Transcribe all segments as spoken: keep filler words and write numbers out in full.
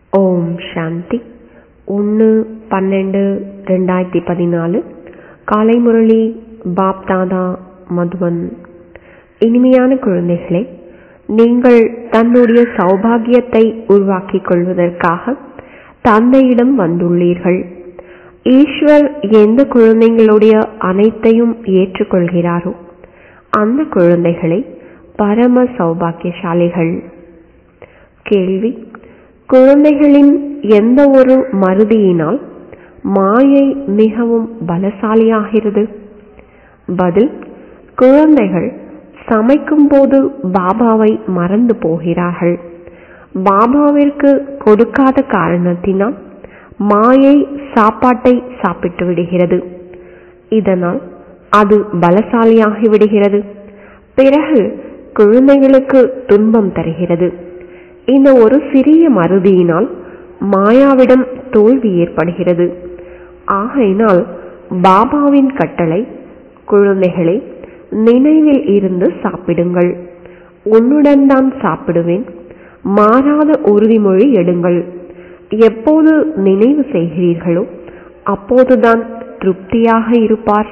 ஓம் சாந்தி. ஒன்று பன்னெண்டு ரெண்டாயிரத்தி பதினாலு காலை முரளி பாப் தாதா மதுவன். இனிமையான குழந்தைகளே, நீங்கள் தன்னுடைய சௌபாகியத்தை உருவாக்கிக் கொள்வதற்காக தந்தையிடம் வந்துள்ளீர்கள். ஈஸ்வர் எந்த குழந்தைகளுடைய அனைத்தையும் ஏற்றுக்கொள்கிறாரோ அந்த குழந்தைகளை பரம சௌபாகியசாலிகள். கேள்வி: குழந்தைகளின் எந்த ஒரு மறதியினால் மாயை மிகவும் பலசாலியாகிறது? பதில்: குழந்தைகள் சமைக்கும் போது பாபாவை மறந்து போகிறார்கள். பாபாவிற்கு கொடுக்காத காரணத்தினால் மாயை சாப்பாட்டை சாப்பிட்டு விடுகிறது. இதனால் அது பலசாலியாகி விடுகிறது. பிறகு குழந்தைகளுக்கு துன்பம் தருகிறது. இந்த ஒரு சிறிய மறதியினால் மாயாவிடம் தோல்வி ஏற்படுகிறது. ஆகையினால் பாபாவின் கட்டளை, குழந்தைகளை நினைவில் இருந்து சாப்பிடுங்கள், உன்னுடன் தான் சாப்பிடுவேன், மாறாத உறுதிமொழி எடுங்கள். எப்போது நினைவு செய்கிறீர்களோ அப்போதுதான் திருப்தியாக இருப்பார்.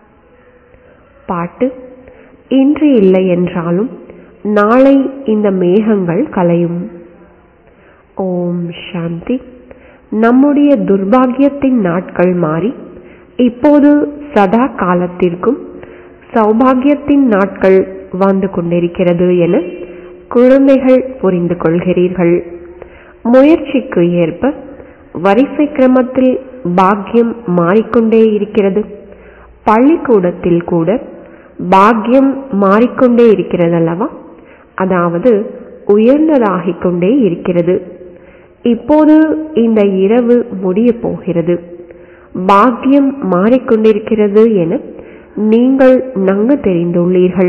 பாட்டு: இன்று இல்லை என்றாலும் நாளை இந்த மேகங்கள் கலையும். ஓம் சாந்தி. நம்முடைய துர்பாகியத்தின் நாட்கள் மாறி இப்போது சதா காலத்திற்கும் சௌபாகியத்தின் நாட்கள் வந்து கொண்டிருக்கிறது என குழந்தைகள் புரிந்து கொள்கிறீர்கள். முயற்சிக்கு ஏற்ப வரிசை கிரமத்தில் பாக்கியம் மாறிக்கொண்டே இருக்கிறது. பள்ளிக்கூடத்தில் கூட பாக்கியம் மாறிக்கொண்டே இருக்கிறது அல்லவா? அதாவது உயர்ந்ததாகிக் கொண்டே இருக்கிறது. இப்போது இந்த இரவு முடிய போகிறது. பாக்கியம் மாறிக்கொண்டிருக்கிறது என நீங்கள் நன்கு தெரிந்துள்ளீர்கள்.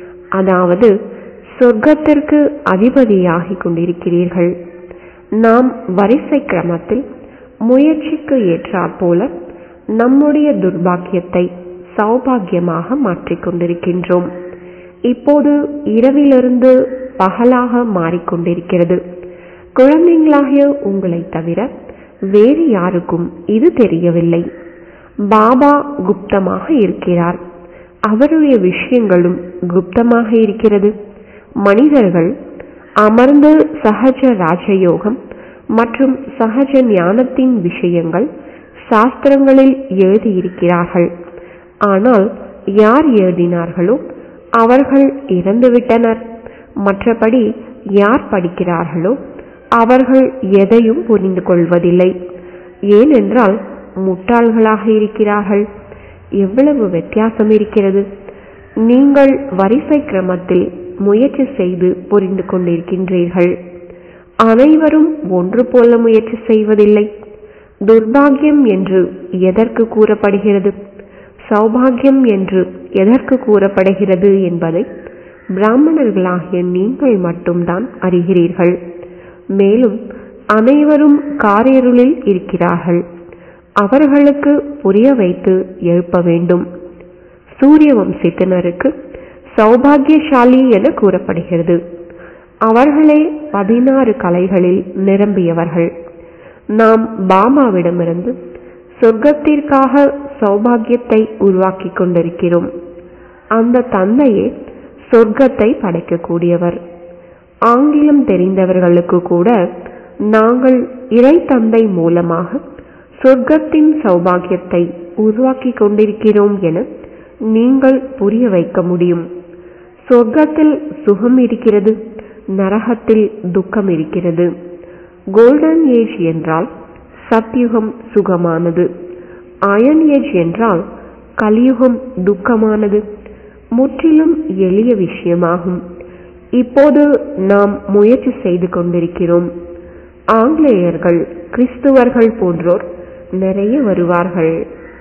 அதாவது சொர்க்கத்திற்கு அதிபதியாகிக் கொண்டிருக்கிறீர்கள். நாம் வரிசை கிரமத்தில் முயற்சிக்கு ஏற்றாற் போல நம்முடைய துர்பாக்கியத்தை சௌபாகியமாக மாற்றிக்கொண்டிருக்கின்றோம். இப்போது இரவிலிருந்து பகலாக மாறிக்கொண்டிருக்கிறது. குழந்தைகளாகிய உங்களை தவிர வேறு யாருக்கும் இது தெரியவில்லை. பாபா குப்தமாக இருக்கிறார். அவருடைய விஷயங்களும் குப்தமாக இருக்கிறது. மனிதர்கள் அமர்ந்து சகஜ ராஜயோகம் மற்றும் சகஜ ஞானத்தின் விஷயங்கள் சாஸ்திரங்களில் எழுதியிருக்கிறார்கள். ஆனால் யார் எழுதினார்களோ அவர்கள் இறந்துவிட்டனர். மற்றபடி யார் படிக்கிறார்களோ அவர்கள் எதையும் புரிந்து கொள்வதில்லை. ஏனென்றால் முட்டாள்களாக இருக்கிறார்கள். எவ்வளவு வித்தியாசம் இருக்கிறது! நீங்கள் வரிசை கிரமத்தில் முயற்சி செய்து புரிந்து கொண்டிருக்கின்றீர்கள். அனைவரும் ஒன்று போல முயற்சி செய்வதில்லை. துர்பாகியம் என்று எதற்கு கூறப்படுகிறது, சௌபாகியம் என்று எதற்கு கூறப்படுகிறது என்பதை பிராமணர்களாகிய நீங்கள் மட்டும்தான் அறிகிறீர்கள். மேலும் அனைவரும் காரிருளில் இருக்கிறார்கள். அவர்களுக்கு புரிய வைத்து எழுப்ப வேண்டும். சூரிய வம்சத்தினருக்கு சௌபாகியசாலி என கூறப்படுகிறது. அவர்களே பதினாறு கலைகளில் நிரம்பியவர்கள். நாம் பாபாவிடமிருந்து சொர்க்கத்திற்காக சௌபாகியத்தை உருவாக்கி கொண்டிருக்கிறோம். அந்த தந்தையே சொர்க்கத்தை படைக்கக்கூடியவர். ஆங்கிலம் தெரிந்தவர்களுக்கு கூட நாங்கள் இறை தந்தை மூலமாக சொர்க்கத்தின் சௌபாகியத்தை உருவாக்கி கொண்டிருக்கிறோம் என நீங்கள் புரிய வைக்க முடியும். சொர்க்கத்தில் சுகம் இருக்கிறது, நரகத்தில் துக்கம் இருக்கிறது. கோல்டன் ஏஜ் என்றால் சத்யுகம் சுகமானது, அயன் ஏஜ் என்றால் கலியுகம் துக்கமானது. முற்றிலும் எளிய விஷயமாகும். இப்போது நாம் முயற்சி செய்து கொண்டிருக்கிறோம். ஆங்கிலேயர்கள், கிறிஸ்துவர்கள் போன்றோர் நிறைய வருவார்கள்.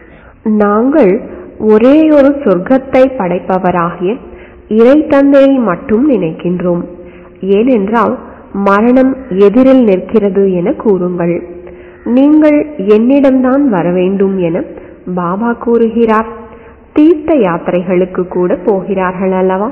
நாங்கள் ஒரே ஒரு சொர்க்கத்தை படைப்பவராகிய இறை தந்தையை மட்டும் நினைக்கின்றோம். ஏனென்றால் மரணம் எதிரில் நிற்கிறது என கூறுங்கள். நீங்கள் என்னிடம்தான் வர வேண்டும் என பாபா கூறுகிறார். தீர்த்த யாத்திரைகளுக்கு கூட போகிறார்கள் அல்லவா?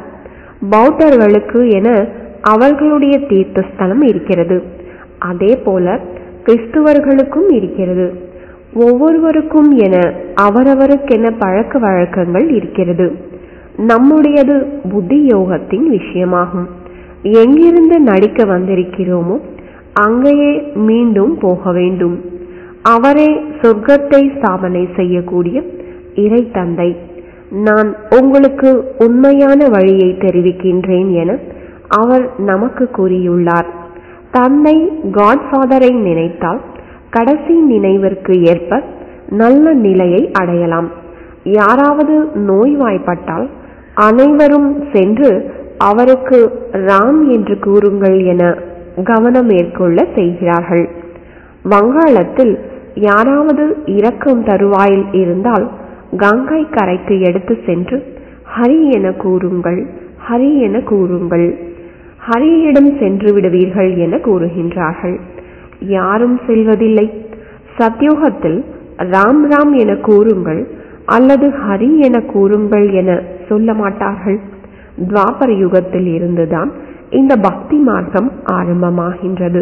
பௌத்தர்களுக்கு என அவர்களுடைய தீர்த்த ஸ்தலம் இருக்கிறது. அதே போல கிறிஸ்துவர்களுக்கும் இருக்கிறது. ஒவ்வொருவருக்கும் என அவரவருக்கென பழக்க வழக்கங்கள் இருக்கிறது. நம்முடையது புத்தி யோகத்தின் விஷயமாகும். எங்கிருந்து நடிக்க வந்திருக்கிறோமோ அங்கேயே மீண்டும் போக வேண்டும். அவரே சொர்க்கத்தை ஸ்தாபனை செய்யக்கூடிய இறை தந்தை. நான் உங்களுக்கு உண்மையான வழியை தெரிவிக்கின்றேன் என அவர் நமக்கு கூறியுள்ளார். தந்தை காட்ஃபாதரை நினைத்தால் கடைசி நினைவிற்கு ஏற்ப நல்ல நிலையை அடையலாம். யாராவது நோய்வாய்ப்பட்டால் அனைவரும் சென்று அவருக்கு ராம் என்று கூறுங்கள் என கவனம் மேற்கொள்ள செய்கிறார்கள். வங்காளத்தில் யாராவது இறக்கும் தருவாயில் இருந்தால் கங்கை கரைக்கு எடுத்து சென்று ஹரி என கூறுங்கள், ஹரி என கூறுங்கள், ஹரியிடம் சென்று விடுவீர்கள் என கூறுகின்றார்கள். யாரும் செல்வதில்லை. சத்யுகத்தில் ராம் ராம் என கூறுங்கள் அல்லது ஹரி என கூறுங்கள் என சொல்ல மாட்டார்கள். துவாபர யுகத்தில் இருந்துதான் இந்த பக்தி மார்க்கம் ஆரம்பமாகின்றது.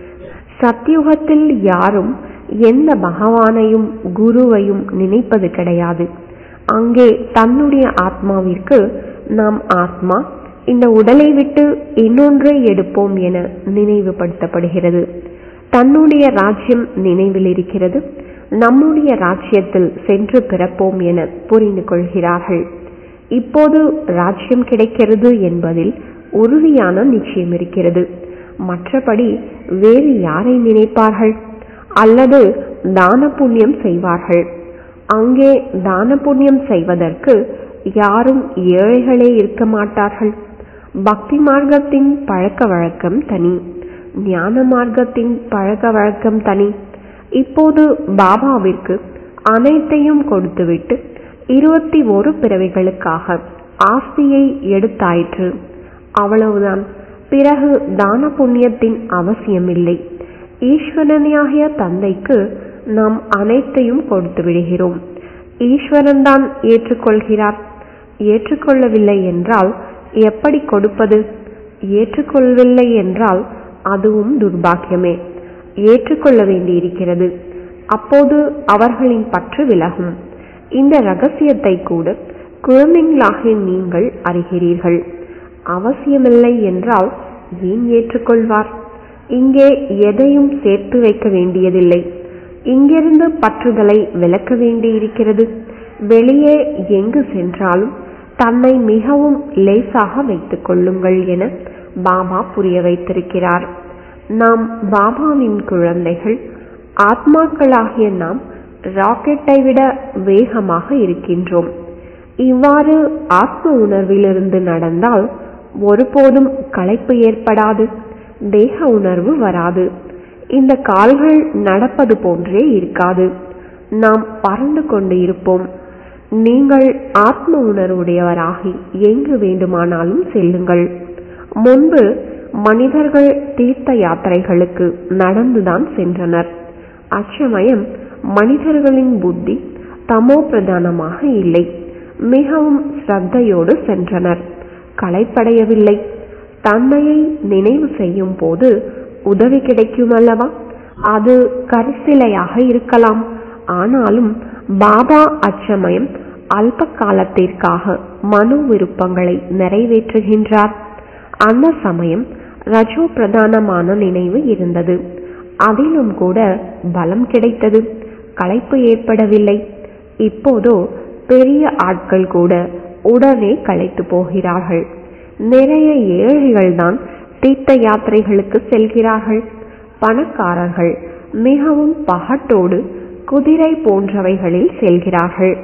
சத்யுகத்தில் யாரும் எந்த பகவானையும் குருவையும் நினைப்பது கிடையாது. அங்கே தன்னுடைய ஆத்மாவிற்கு நாம் ஆத்மா இந்த உடலை விட்டு இன்னொன்றை எடுப்போம் என நினைவுபடுத்தப்படுகிறது. தன்னுடைய ராஜ்யம் நினைவில் இருக்கிறது. நம்முடைய ராஜ்யத்தில் சென்று பிறப்போம் என புரிந்து கொள்கிறார்கள். இப்போது ராஜ்யம் கிடைக்கிறது என்பதில் உறுதியான நிச்சயம் இருக்கிறது. மற்றபடி வேறு யாரை நினைப்பார்கள்? அல்லது தான புண்ணியம் செய்வார்கள். அங்கே தான புண்ணியம் செய்வதற்கு யாரும் ஏழைகளே இருக்க மாட்டார்கள். பக்தி மார்க்கத்தின் பழக்க வழக்கம் தனி, ஞான மார்க்கத்தின் பழக்க வழக்கம் தனி. இப்போது பாபாவிற்கு அனைத்தையும் கொடுத்துவிட்டு இருபத்தி ஒரு பிறவிகளுக்காக ஆஸ்தியை எடுத்தாயிற்று. அவ்வளவுதான். பிறகு தான புண்ணியத்தின் அவசியமில்லை. ஈஸ்வரனியாகிய தந்தைக்கு நாம் அனைத்தையும் கொடுத்து விடுகிறோம். ஈஸ்வரன் தான் ஏற்றுக்கொள்கிறார். ஏற்றுக்கொள்ளவில்லை என்றால் எப்படி கொடுப்பது? ஏற்றுக்கொள்ளவில்லை என்றால் அதுவும் துர்பாக்கியமே. ஏற்றுக்கொள்ள வேண்டியிருக்கிறது. அப்போது அவர்களின் பற்று விலகும். இந்த ரகசியத்தை கூட குழந்தைகளாகிய நீங்கள் அறிகிறீர்கள். அவசியமில்லை என்றால் ஏன் ஏற்றுக்கொள்வார்? இங்கே எதையும் சேர்த்து வைக்க வேண்டியதில்லை. இங்கிருந்து பற்றுதலை விலக்க வேண்டியிருக்கிறது. வெளியே எங்கு சென்றாலும் தன்னை மிகவும் லேசாக வைத்துக் கொள்ளுங்கள் என பாபா புரிய வைத்திருக்கிறார். நாம் பாபாவின் குழந்தைகள். ஆத்மாக்களாகிய நாம் ராக்கெட்டை விட வேகமாக இருக்கின்றோம். இவ்வாறு ஆத்ம உணர்விலிருந்து நடந்தால் ஒருபோதும் களைப்பு ஏற்படாது, தேக உணர்வு வராது. இந்த கால்கள் நடப்பது போன்றே இருக்காது. நாம் பறந்து கொண்டு இருப்போம். நீங்கள் ஆத்ம உணர்வுடையவராகி எங்கு வேண்டுமானாலும் செல்லுங்கள். முன்பு மனிதர்கள் தீர்த்த யாத்திரைகளுக்கு நடந்துதான் சென்றனர். அச்சமயம் மனிதர்களின் புத்தி தமோ பிரதானமாக இல்லை. மிகவும் ஸ்ரத்தையோடு சென்றனர். களைப்படையவில்லை. தன்மையை நினைவு செய்யும் போது உதவி கிடைக்கும் அல்லவா? அது கரிசிலையாக இருக்கலாம். ஆனாலும் பாபா அச்சமயம் அல்ப காலத்திற்காக மனோ விருப்பங்களை நிறைவேற்றுகின்றார். அந்த சமயம் ரஜோ பிரதானமான நினைவு இருந்தது. அதிலும் கூட பலம் கிடைத்தது. களைப்பு ஏற்படவில்லை. இப்போதோ பெரிய ஆட்கள் கூட உடனே களைத்து போகிறார்கள். நிறைய ஏழைகள் தான் தீர்த்த யாத்திரைகளுக்கு செல்கிறார்கள். பணக்காரர்கள் மிகவும் பகட்டோடு குதிரை போன்றவைகளில் செல்கிறார்கள்.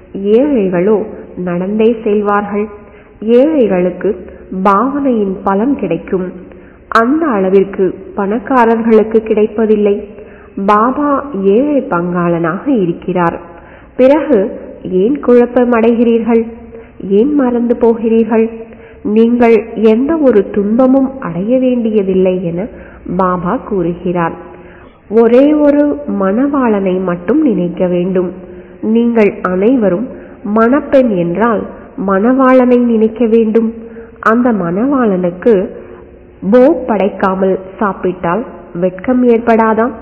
ஏழைகளோ நடந்தே செல்வார்கள். ஏழைகளுக்கு பாவனையின் பலம் கிடைக்கும். அந்த அளவிற்கு பணக்காரர்களுக்கு கிடைப்பதில்லை. பாபா ஏழை பங்காளனாக இருக்கிறார். பிறகு ஏன் குழப்பம் அடைகிறீர்கள்? ஏன் மறந்து போகிறீர்கள்? நீங்கள் எந்த ஒரு துன்பமும் அடைய வேண்டியதில்லை என பாபா கூறுகிறார். ஒரே ஒரு மணவாளனை மட்டும் நினைக்க வேண்டும். நீங்கள் அனைவரும் மணப்பெண் என்றால் மணவாளனை நினைக்க வேண்டும். அந்த மணவாளனுக்கு போ படைக்காமல் சாப்பிட்டால் வெட்கம் ஏற்படாதா?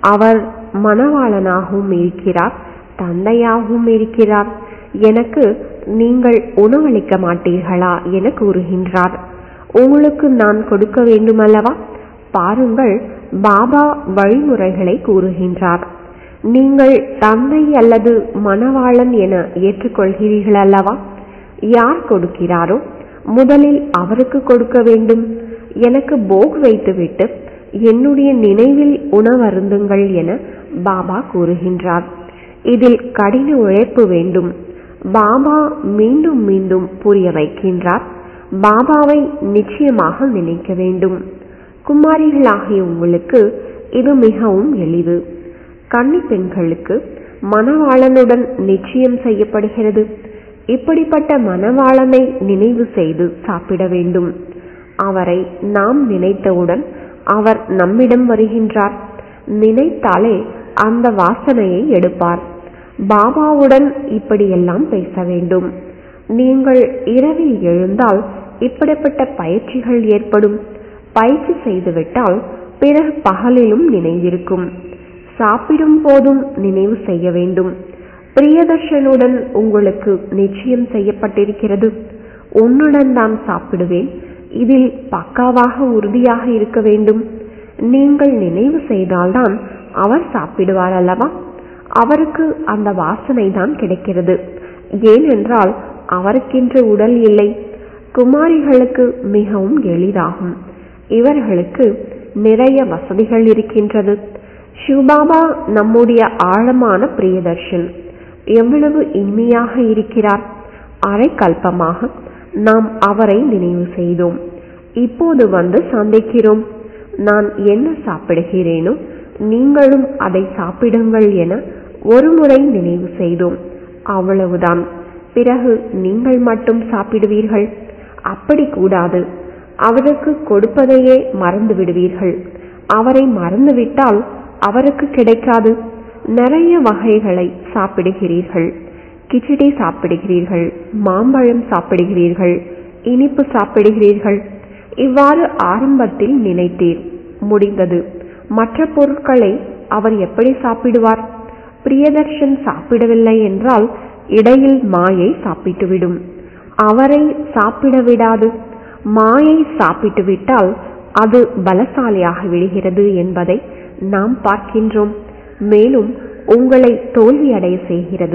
அவர் மணவாளனாகவும் இருக்கிறார், தந்தையாகவும் இருக்கிறார். எனக்கு நீங்கள் உணவளிக்க மாட்டீர்களா என கூறுகின்றார். உங்களுக்கு நான் கொடுக்க வேண்டுமல்லவா? பாருங்கள், பாபா வழிமுறைகளை கூறுகின்றார். நீங்கள் தந்தை அல்லது மணவாளன் என ஏற்றுக்கொள்கிறீர்கள் அல்லவா? யார் கொடுக்கிறாரோ முதலில் அவருக்கு கொடுக்க வேண்டும். எனக்கு போக் வைத்துவிட்டு என்னுடைய நினைவில் உணவருந்துங்கள் என பாபா கூறுகின்றார். இதில் கடின உழைப்பு வேண்டும். பாபா மீண்டும் மீண்டும் புரிய வைக்கின்றார். பாபாவை நிச்சயமாக நினைக்க வேண்டும். குமாரிகளாகிய உங்களுக்கு இது மிகவும் எளிது. கன்னி பெண்களுக்கு மணவாளனுடன் நிச்சயம் செய்யப்படுகிறது. இப்படிப்பட்ட மணவாளனை நினைவு செய்து சாப்பிட வேண்டும். அவரை நாம் நினைத்தவுடன் அவர் நம்மிடம் வருகின்றார். நினைத்தாலே அந்த வாசனையை எடுப்பார். பாபாவுடன் இப்படியெல்லாம் பேச வேண்டும். நீங்கள் இரவில் எழுந்தால் இப்படிப்பட்ட பயிற்சிகள் ஏற்படும். பயிற்சி செய்துவிட்டால் பிறகு பகலிலும் நினைவிருக்கும். சாப்பிடும் போதும் நினைவு செய்ய வேண்டும். பிரியதர்ஷனுடன் உங்களுக்கு நிச்சயம் செய்யப்பட்டிருக்கிறது. உன்னுடன் தான் சாப்பிடுவேன். இதில் பக்காவாக உறுதியாக இருக்க வேண்டும். நீங்கள் நினைவு செய்தால்தான் அவர் சாப்பிடுவார் அல்லவா? அவருக்கு அந்த வாசனை தான் கிடைக்கிறது. ஏனென்றால் அவருக்கென்று உடல் இல்லை. குமாரிகளுக்கு மிகவும் எளிதாகும். இவர்களுக்கு நிறைய வசதிகள் இருக்கின்றது. சிவபாபா நம்முடைய ஆழமான பிரியதர்ஷன். எவ்வளவு இனிமையாக இருக்கிறார். அரை கல்பமாக நாம் அவரை நினைவு செய்தோம். இப்போது வந்து சந்திக்கிறோம். நான் என்ன சாப்பிடுகிறேனோ நீங்களும் அதை சாப்பிடுங்கள் என ஒரு முறை நினைவு செய்தோம். அவ்வளவுதான். பிறகு நீங்கள் மட்டும் சாப்பிடுவீர்கள். அப்படி கூடாது. அவருக்கு கொடுப்பதையே மறந்து விடுவீர்கள். அவரை மறந்துவிட்டால் அவருக்கு கிடைக்காது. நிறைய வகைகளை சாப்பிடுகிறீர்கள். கிச்சடி சாப்பிடுகிறீர்கள், மாம்பழம் சாப்பிடுகிறீர்கள், இனிப்பு சாப்பிடுகிறீர்கள். இவ்வாறு ஆரம்பத்தில் நினைத்தீர், முடிந்தது. மற்ற பொருட்களை அவர் எப்படி சாப்பிடுவார்? பிரியதர்ஷன் சாப்பிடவில்லை என்றால் இடையில் மாயை சாப்பிட்டுவிடும். அவரை சாப்பிட விடாது. மாயை சாப்பிட்டு விட்டால் அது பலசாலியாக விடுகிறது என்பதை நாம் பார்க்கின்றோம். மேலும் உங்களை தோல்வியடைய செய்கிறது.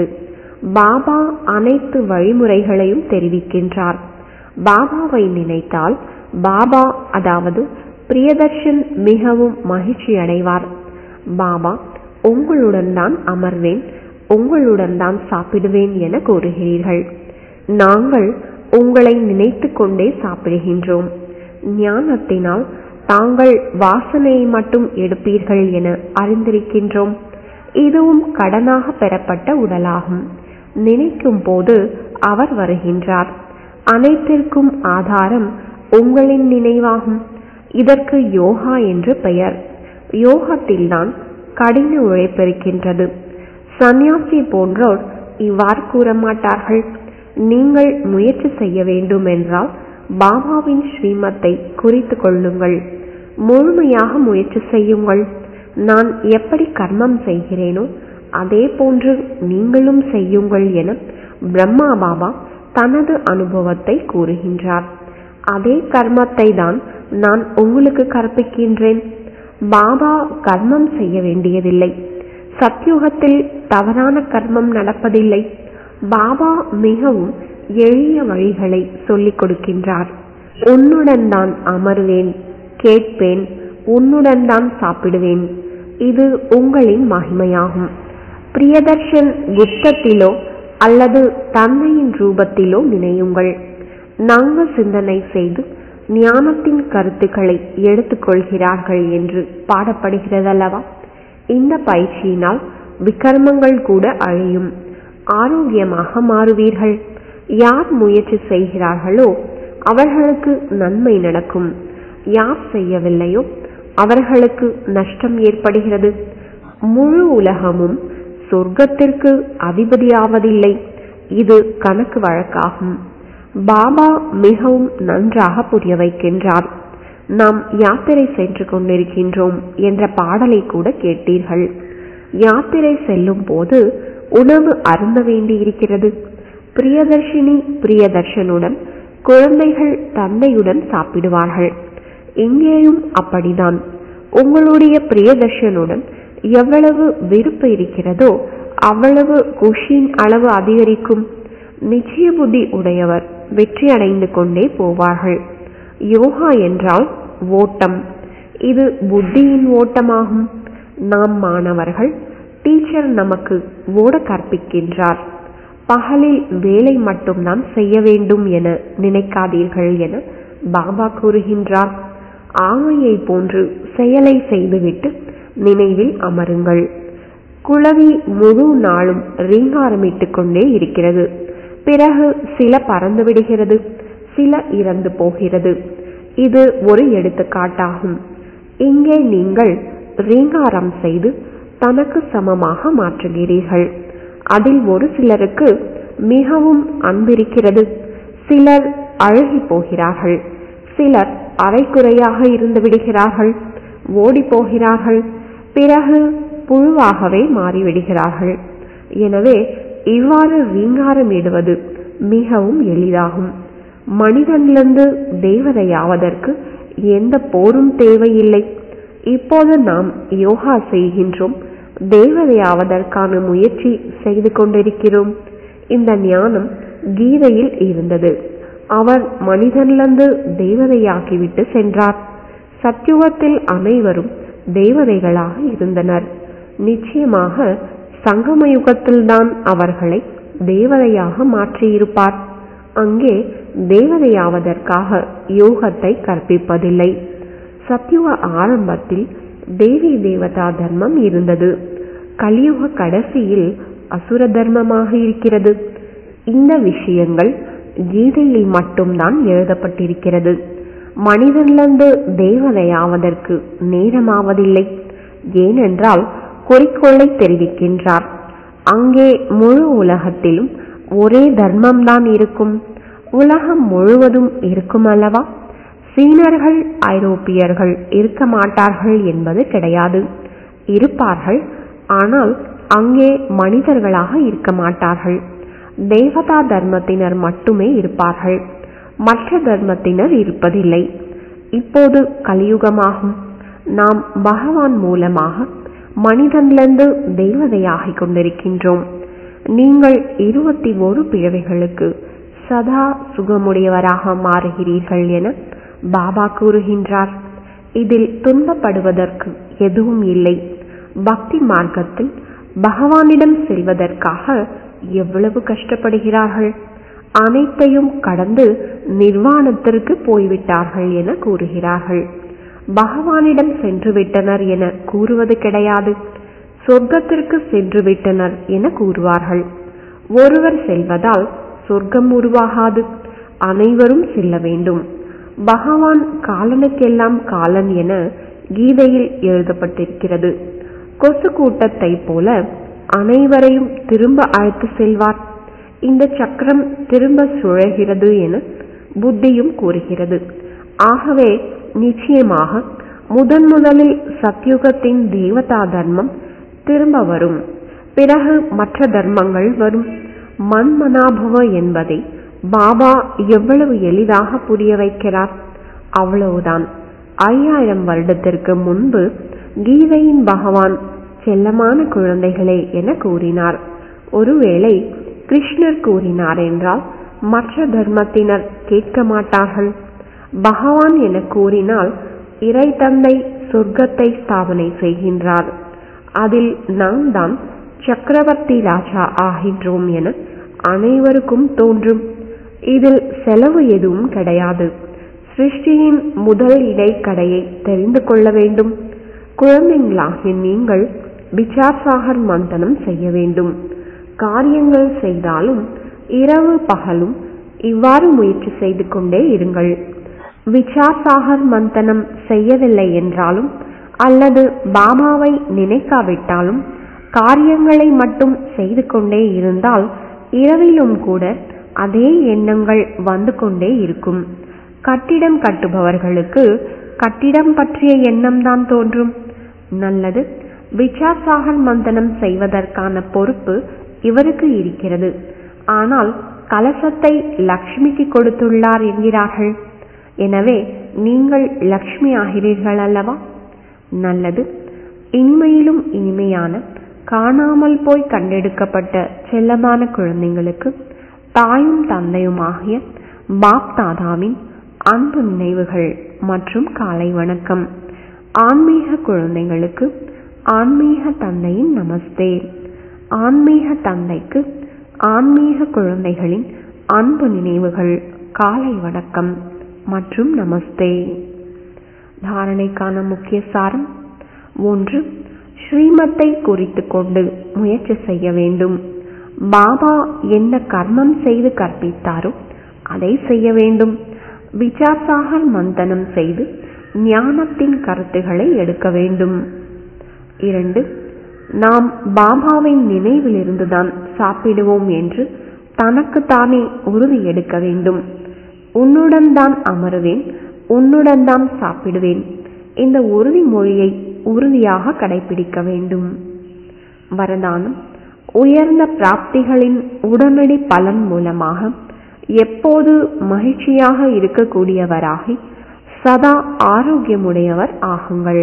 பாபா அனைத்து வழிமுறைகளையும் தெரிவிக்கின்றார். பாபாவை நினைத்தால் பாபா அதாவது பிரியதர்ஷன் மிகவும் மகிழ்ச்சி அடைவார். பாபா உங்களுடன் தான் அமர்வேன், உங்களுடன் தான் சாப்பிடுவேன் என கூறுகிறீர்கள். நாங்கள் உங்களை நினைத்து கொண்டே சாப்பிடுகின்றோம். ஞானத்தினால் தாங்கள் வாசனையை மட்டும் எடுப்பீர்கள் என அறிந்திருக்கின்றோம். இதுவும் கடனாக பெறப்பட்ட உடலாகும். நினைக்கும் போது அவர் வருகின்றார். அனைத்திற்கும் ஆதாரம் உங்களின் நினைவாகும். இதற்கு யோகா என்று பெயர். யோகத்தில்தான் கடின உழைப்பிருக்கின்றது. சந்நியாசி போன்றோர் இவ்வாறு கூற மாட்டார்கள். நீங்கள் முயற்சி செய்ய வேண்டும் என்றால் பாபாவின் ஸ்ரீமத்தை குறித்து கொள்ளுங்கள். முழுமையாக முயற்சி செய்யுங்கள். நான் எப்படி கர்மம் செய்கிறேனோ அதே போன்று நீங்களும் செய்யுங்கள் என பிரம்மா பாபா தனது அனுபவத்தை கூறுகின்றார். அதே கர்மத்தை தான் நான் உங்களுக்கு கற்பிக்கின்றேன். பாபா கர்மம் செய்ய வேண்டியதில்லை. சத்யுகத்தில் தவறான கர்மம் நடப்பதில்லை. பாபா மிகவும் எளிய வழிகளை சொல்லிக் கொடுக்கின்றார். உன்னுடன் தான் அமர்வேன், கேட்பேன், உன்னுடன் தான் சாப்பிடுவேன். இது உங்களின் மகிமையாகும். பிரியதர்ஷன் குப்தத்திலோ அல்லது தந்தையின் ரூபத்திலோ நினையுங்கள். நாங்க சிந்தனை செய்து ஞானத்தின் கருத்துக்களை எடுத்துக்கொள்கிறார்கள் என்று பாடப்படுகிறதல்லவா? இந்த பயிற்சியினால் விகர்மங்கள் கூட அழியும். ஆரோக்கியமாக மாறுவீர்கள். யார் முயற்சி செய்கிறார்களோ அவர்களுக்கு நன்மை நடக்கும். யார் செய்யவில்லையோ அவர்களுக்கு நஷ்டம் ஏற்படுகிறது. முழு உலகமும் சொர்க்கத்திற்கு அதிபதியாவதில்லை. இது கணக்கு வழக்காகும். பாபா மிகவும் நன்றாக புரிய வைக்கின்றார். நாம் யாத்திரை சென்று கொண்டிருக்கின்றோம் என்ற பாடலை கூட கேட்டீர்கள். யாத்திரை செல்லும் போது உணவு அருந்த வேண்டியிருக்கிறது. பிரியதர்ஷினி பிரியதர்ஷனுடன், குழந்தைகள் தந்தையுடன் சாப்பிடுவார்கள். இங்கேயும் அப்படிதான். உங்களுடைய பிரியதர்ஷனுடன் எவ்வளவு விருப்பம் இருக்கிறதோ அவ்வளவு குஷியின் அளவு அதிகரிக்கும். நிச்சய புத்தி உடையவர் வெற்றி அடைந்து கொண்டே போவார்கள். யோகா என்றால் ஓட்டம். இது புத்தியின் ஓட்டமாகும். நாம் மாணவர்கள், டீச்சர் நமக்கு ஓட கற்பிக்கின்றார். பகலில் வேலை மட்டும்தான் செய்ய வேண்டும் என நினைக்காதீர்கள் என பாபா கூறுகின்றார். ஆமையை போன்று செயலை செய்துவிட்டு நினைவில் அமருங்கள். குளவி முழு நாளும் ரீங்காரமிட்டுக் கொண்டே இருக்கிறது. பிறகு சில பறந்து விடுகிறது, சில இறந்து போகிறது. இது ஒரு எடுத்துக்காட்டாகும். இங்கே நீங்கள் ரீங்காரம் செய்து தனக்கு சமமாக மாற்றுகிறீர்கள். அதில் ஒரு சிலருக்கு மிகவும் அன்பிருக்கிறது. சிலர் அழுகி போகிறார்கள். சிலர் அரைக்குறையாக இருந்து விடுகிறார்கள், ஓடி போகிறார்கள். பிறகு புழுவாகவே மாறிவிடுகிறார்கள். எனவே இவ்வாறு ரீங்காரமிடுவது மிகவும் எளிதாகும். மனிதனிலிருந்து தேவதையாவதற்கு எந்த போரும் தேவையில்லை. இப்போது நாம் யோகா செய்கின்றோம், தேவதையாவதற்கான முயற்சி செய்து கொண்டிருக்கிறோம். இந்த ஞானம் கீதையில் இருந்தது. அவர் மனிதனிலிருந்து தேவதையாகிவிட்டு சென்றார். சத்யுகத்தில் அனைவரும் தேவதைகளாக இருந்தனர். நிச்சயமாக சங்கம யுகத்தில்தான் அவர்களை தேவதையாக மாற்றியிருப்பார். அங்கே தேவதையாவதற்காக யோகத்தை கற்பிப்பதில்லை. சத்யுக ஆரம்பத்தில் தேவி தேவதா தர்மம் இருந்தது. கலியுக கடைசியில் அசுர தர்மமாக இருக்கிறது. இந்த விஷயங்கள் கீதையில் மட்டும்தான் எழுதப்பட்டிருக்கிறது. மனிதனிலிருந்து தேவதையாவதற்கு நேரமாவதில்லை. ஏனென்றால் குறிக்கோளை தெரிவிக்கின்றார். அங்கே முழு உலகத்திலும் ஒரே தர்மம்தான் இருக்கும். உலகம் முழுவதும் இருக்கும் அல்லவா? சீனர்கள், ஐரோப்பியர்கள் இருக்க மாட்டார்கள் என்பது கிடையாது. இருப்பார்கள், ஆனால் அங்கே மனிதர்களாக இருக்க மாட்டார்கள். தேவதா தர்மத்தினர் மட்டுமே இருப்பார்கள். மற்ற தர்மத்தினர் இருப்பதில்லை. இப்போது கலியுகமாகும். நாம் பகவான் மூலமாக மனிதனிலிருந்து தேவதையாகிக் கொண்டிருக்கின்றோம். நீங்கள் இருபத்தி ஒரு பிறவைகளுக்கு சதா சுகமுடையவராக மாறுகிறீர்கள் என பாபா கூறுகின்றார். இதில் துன்பப்படுவதற்கு எதுவும் இல்லை. பக்தி மார்க்கத்தில் பகவானிடம் செல்வதற்காக எவ்வளவு கஷ்டப்படுகிறார்கள். அனைத்தையும் கடந்து நிர்வாணத்திற்கு போய்விட்டார்கள் என கூறுகிறார்கள். பகவானிடம் சென்று விட்டனர் என கூறுவது கிடையாது. சொர்க்கத்திற்கு சென்று விட்டனர் என கூறுவார்கள். ஒருவர் செல்வதால் சொர்க்கம் உருவாகாது. அனைவரும் செல்ல வேண்டும். பகவான் காலனுக்கெல்லாம் காலன் என கீதையில் எழுதப்பட்டிருக்கிறது. கொசு கூட்டத்தை போல அனைவரையும் திரும்ப அழைத்து செல்வார். இந்த சக்கரம் திரும்ப சுழகிறது என புத்தியும் கூறுகிறது. ஆகவே நிச்சயமாக முதன் முதலில் சத்யுகத்தின் தேவதா தர்மம் திரும்ப வரும். பிறகு மற்ற தர்மங்கள் வரும். மன்மனாபவ என்பதை பாபா எவ்வளவு எளிதாக புரிய வைக்கிறார். அவ்வளவுதான். ஐயாயிரம் வருடத்திற்கு முன்பு கீதையின் பகவான் செல்லமான குழந்தைகளே என கூறினார். ஒருவேளை கிருஷ்ணர் கூறினார் என்றால் மற்ற தர்மத்தினர் கேட்க மாட்டார்கள். பகவான் என கூறினால் இறை தந்தை சொர்க்கத்தை ஸ்தாபனை செய்கின்றார். அதில் நாம் தான் சக்கரவர்த்தி ராஜா ஆகின்றோம் என அனைவருக்கும் தோன்றும். இதில் செலவு எதுவும் கிடையாது. சிருஷ்டியின் முதல் இடைக்கடையை தெரிந்து கொள்ள வேண்டும். குழந்தைங்களாகிய நீங்கள் விசார் சாகர் மந்தனம் செய்ய வேண்டும். காரியங்கள் செய்தாலும் இரவு பகலும் இவ்வாறு முயற்சி செய்து கொண்டே இருங்கள். விசார் சாகர் மந்தனம் செய்யவில்லை என்றாலும் அல்லது பாபாவை நினைக்காவிட்டாலும் காரியங்களை மட்டும் செய்து கொண்டே இருந்தால் இரவிலும் கூட அதே எண்ணங்கள் வந்து கொண்டே இருக்கும். கட்டிடம் கட்டுபவர்களுக்கு கட்டிடம் பற்றிய எண்ணம் தான் தோன்றும். நல்லது, விசார் சாகர் மந்தனம் செய்வதற்கான பொறுப்பு இவருக்கு இருக்கிறது. ஆனால் கலசத்தை லக்ஷ்மிக்கு கொடுத்துள்ளார் என்கிறார்கள். எனவே நீங்கள் லக்ஷ்மி ஆகிறீர்கள் அல்லவா? நல்லது. இனிமையிலும் இனிமையான காணாமல் போய் கண்டெடுக்கப்பட்ட செல்லமான குழந்தைங்களுக்கு தாயும் தந்தையுமாகிய பாப் தாதாவின் அன்பு நினைவுகள் மற்றும் காலை வணக்கம். ஆன்மீக குழந்தைகளுக்கு ஆன்மீக தந்தையின் நமஸ்தே. ஆன்மீக தந்தைக்கு ஆன்மீக குழந்தைகளின் அன்பு நினைவுகள், காலை வணக்கம் மற்றும் நமஸ்தே. தாரணைக்கான முக்கிய சாரம்: ஒன்று, ஸ்ரீமத்தை குறித்து கொண்டு முயற்சி செய்ய வேண்டும். பாபா என்ன கர்மம் செய்து கற்பித்தாரோ அதை செய்ய வேண்டும். விசார் சாகர் மந்தனம் செய்து ஞானத்தின் கருத்துக்களை எடுக்க வேண்டும். இரண்டு, நாம் பாபாவின் நினைவில் இருந்துதான் சாப்பிடுவோம் என்று தனக்கு தானே உறுதி எடுக்க வேண்டும். உன்னுடன் தான் அமருவேன், உன்னுடன் தான் சாப்பிடுவேன். இந்த உறுதிமொழியை உறுதியாக கடைபிடிக்க வேண்டும். வரதானம்: உயர்ந்த பிராப்திகளின் உடனடி பலன் மூலமாக எப்போது மகிழ்ச்சியாக இருக்கக்கூடியவராகி சதா ஆரோக்கியமுடையவர் ஆகுங்கள்.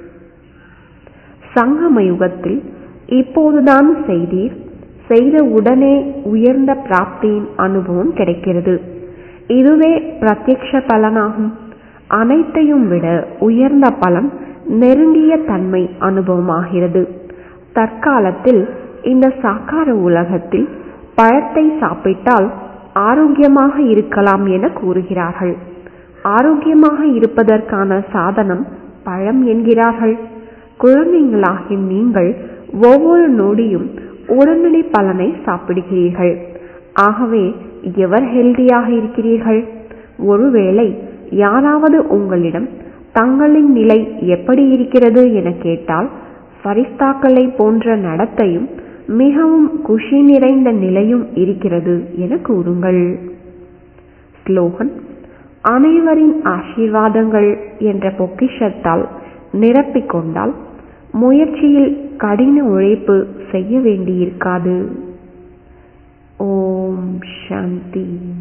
சங்கம யுகத்தில் இப்போதுதான் செய்தீர், செய்த உடனே உயர்ந்த பிராப்தியின் அனுபவம் கிடைக்கிறது. இதுவே பிரத்யக்ஷ பலனாகும். அனைத்தையும் விட உயர்ந்த பலன் நெருங்கிய தன்மை அனுபவமாகிறது. தற்காலத்தில் இந்த சாக்கார உலகத்தில் பழத்தை சாப்பிட்டால் ஆரோக்கியமாக இருக்கலாம் என கூறுகிறார்கள். ஆரோக்கியமாக இருப்பதற்கான சாதனம் பழம் என்கிறார்கள். குழந்தைகளாகிய நீங்கள் ஒவ்வொரு நொடியும் உடனடி பலனை சாப்பிடுகிறீர்கள். ஆகவே எவர் ஹெல்தியாக இருக்கிறீர்கள்? ஒருவேளை யாராவது உங்களிடம் தங்களின் நிலை எப்படி இருக்கிறது என கேட்டால், ஃபரிஸ்தாக்களை போன்ற நடத்தையும் மிகவும் குஷி நிறைந்த நிலையும் இருக்கிறது என கூறுங்கள். ஸ்லோகன்: அனைவரின் ஆசீர்வாதங்கள் என்ற பொக்கிஷத்தால் நிரப்பிக்கொண்டால் முயற்சியில் கடின உழைப்பு செய்ய வேண்டியிருக்காது. ஓம் சாந்தி.